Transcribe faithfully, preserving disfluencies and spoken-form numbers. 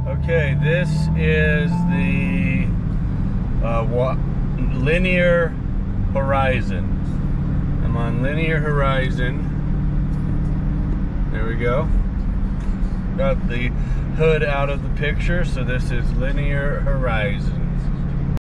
Okay, this is the uh, linear horizon. I'm on linear horizon. There we go. Got the hood out of the picture, so this is linear horizon.